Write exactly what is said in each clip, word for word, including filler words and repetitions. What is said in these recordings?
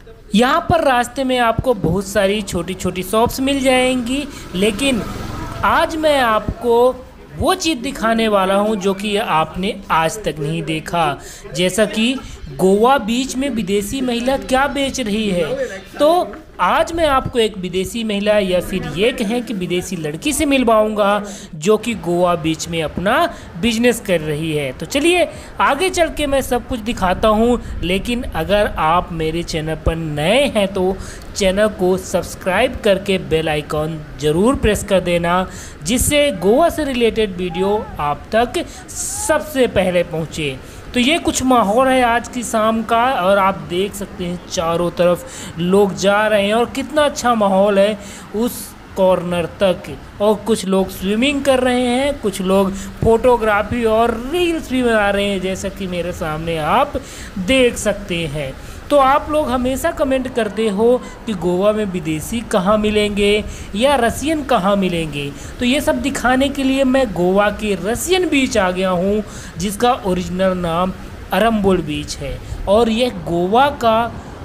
यहाँ पर रास्ते में आपको बहुत सारी छोटी छोटी शॉप्स मिल जाएंगी, लेकिन आज मैं आपको वो चीज़ दिखाने वाला हूँ जो कि आपने आज तक नहीं देखा। जैसा कि गोवा बीच में विदेशी महिला क्या बेच रही है, तो आज मैं आपको एक विदेशी महिला या फिर ये कहें कि विदेशी लड़की से मिलवाऊंगा जो कि गोवा बीच में अपना बिजनेस कर रही है। तो चलिए आगे चल के मैं सब कुछ दिखाता हूँ, लेकिन अगर आप मेरे चैनल पर नए हैं तो चैनल को सब्सक्राइब करके बेल आइकॉन ज़रूर प्रेस कर देना, जिससे गोवा से रिलेटेड वीडियो आप तक सबसे पहले पहुँचे। तो ये कुछ माहौल है आज की शाम का, और आप देख सकते हैं चारों तरफ लोग जा रहे हैं और कितना अच्छा माहौल है उस कॉर्नर तक। और कुछ लोग स्विमिंग कर रहे हैं, कुछ लोग फोटोग्राफी और रील्स भी बना रहे हैं, जैसा कि मेरे सामने आप देख सकते हैं। तो आप लोग हमेशा कमेंट करते हो कि गोवा में विदेशी कहाँ मिलेंगे या रसियन कहाँ मिलेंगे, तो ये सब दिखाने के लिए मैं गोवा के रसियन बीच आ गया हूँ, जिसका ओरिजिनल नाम अरंबुल बीच है। और यह गोवा का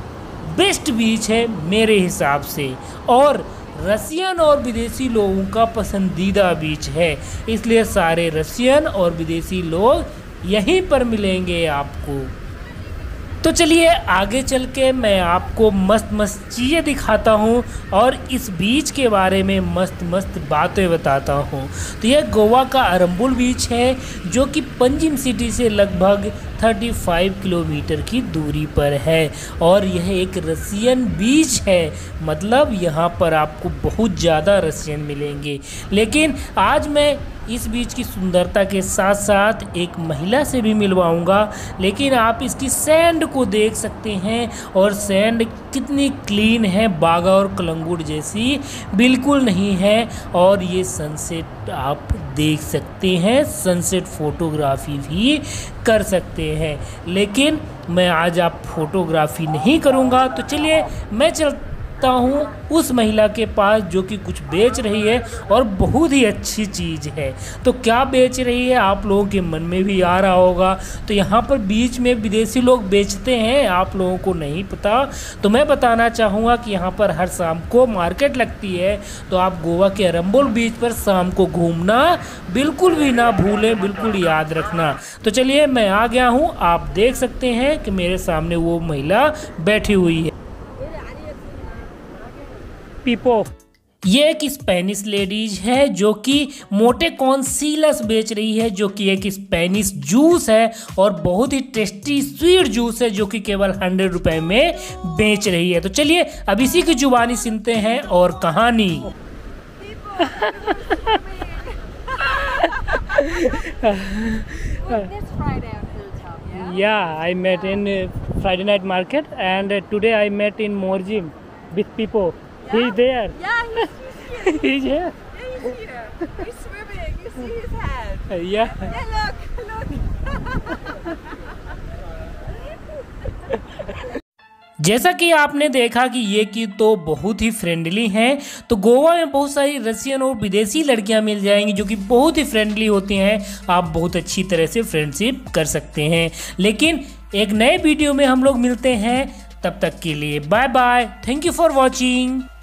बेस्ट बीच है मेरे हिसाब से, और रसियन और विदेशी लोगों का पसंदीदा बीच है, इसलिए सारे रसियन और विदेशी लोग यहीं पर मिलेंगे आपको। तो चलिए आगे चल के मैं आपको मस्त मस्त चीज़ें दिखाता हूँ और इस बीच के बारे में मस्त मस्त बातें बताता हूँ। तो यह गोवा का अरंबुल बीच है, जो कि पंजिम सिटी से लगभग पैंतीस किलोमीटर की दूरी पर है, और यह एक रसियन बीच है, मतलब यहाँ पर आपको बहुत ज़्यादा रसियन मिलेंगे। लेकिन आज मैं इस बीच की सुंदरता के साथ साथ एक महिला से भी मिलवाऊंगा, लेकिन आप इसकी सैंड को देख सकते हैं, और सैंड कितनी क्लीन है, बागा और कलंगुट जैसी बिल्कुल नहीं है। और ये सनसेट आप देख सकते हैं, सनसेट फोटोग्राफी भी कर सकते हैं, लेकिन मैं आज आप फोटोग्राफी नहीं करूंगा। तो चलिए मैं चलता हूँ उस महिला के पास जो कि कुछ बेच रही है, और बहुत ही अच्छी चीज़ है। तो क्या बेच रही है आप लोगों के मन में भी आ रहा होगा। तो यहाँ पर बीच में विदेशी लोग बेचते हैं, आप लोगों को नहीं पता, तो मैं बताना चाहूँगा कि यहाँ पर हर शाम को मार्केट लगती है। तो आप गोवा के अरंबुल बीच पर शाम को घूमना बिल्कुल भी ना भूलें, बिल्कुल याद रखना। तो चलिए मैं आ गया हूँ, आप देख सकते हैं कि मेरे सामने वो महिला बैठी हुई है। पीपो, ये एक स्पेनिश लेडीज है जो कि मोटे कॉन्सीलस बेच रही है, जो कि एक स्पेनिश जूस है और बहुत ही टेस्टी स्वीट जूस है, जो कि केवल हंड्रेड रुपए में बेच रही है। तो चलिए अब इसी की जुबानी सुनते हैं और कहानी। Yeah, I met in Friday night market, and today I met in Morjim with Pipo. Yeah. He's there. Yeah, he's, he's here. He's here. Yeah, he's here. He's swimming. You see his head. Yeah. Hey, look, look. जैसा कि आपने देखा कि ये की तो बहुत ही friendly हैं। तो गोवा में बहुत सारी रसियन और विदेशी लड़कियां मिल जाएंगी जो कि बहुत ही फ्रेंडली होती हैं, आप बहुत अच्छी तरह से फ्रेंडशिप कर सकते हैं। लेकिन एक नए वीडियो में हम लोग मिलते हैं, तब तक के लिए bye bye, thank you for watching.